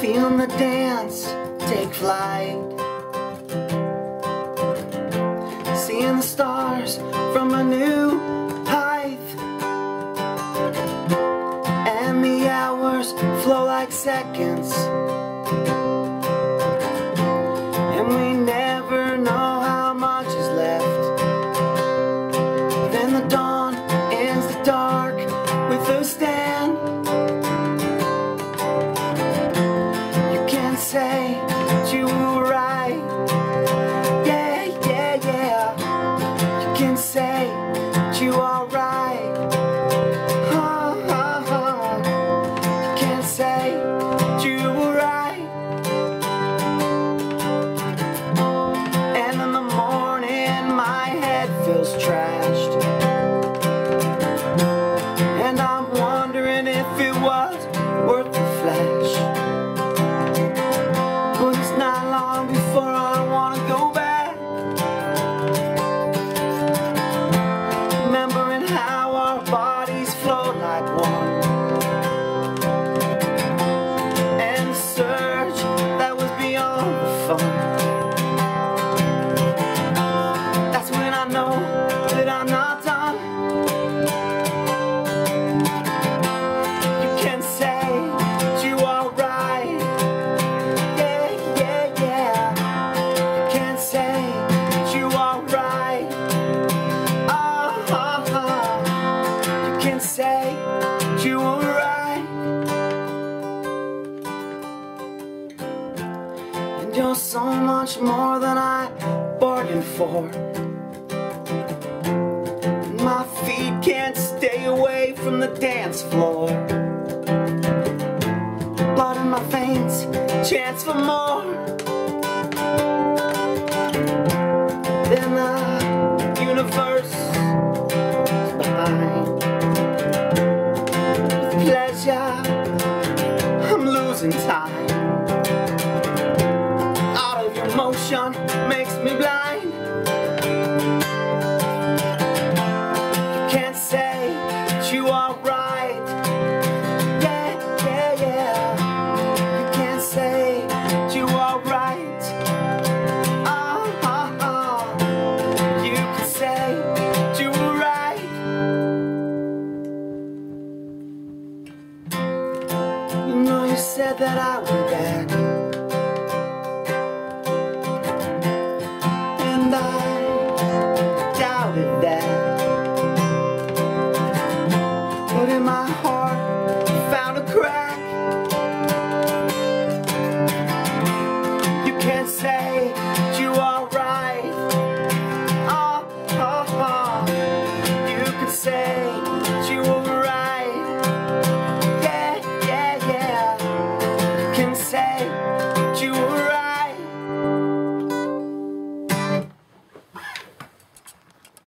feeling the dance take flight, seeing the stars from a new height, and the hours flow like seconds, and we never know how much is left. Then the dawn ends the dark with a stand. You can't say that you were right. Yeah, yeah, yeah. You can say that you are right. Ha, ha, ha. You can't say that you were right. And in the morning my head feels trashed, and I'm wondering if it was worth the flash. But it's not long before I wanna go back, remembering how our bodies float like one, and the surge that was beyond the fun. That's when I know that I'm not done. You can say that you are right. Yeah, yeah, yeah. You can say that you are right. Ah, ah, ah. You can say that you were right. And you're so much more than I bargained for. My feet can't stay away from the dance floor. Blood in my veins, chance for more. Then the universe is behind. With pleasure, I'm losing time. Out of your motion makes me blind. Can't say that you are right. Yeah, yeah, yeah. You can't say that you are right. Ah, ah, ah. You can say that you were right. You know you said that I would be back.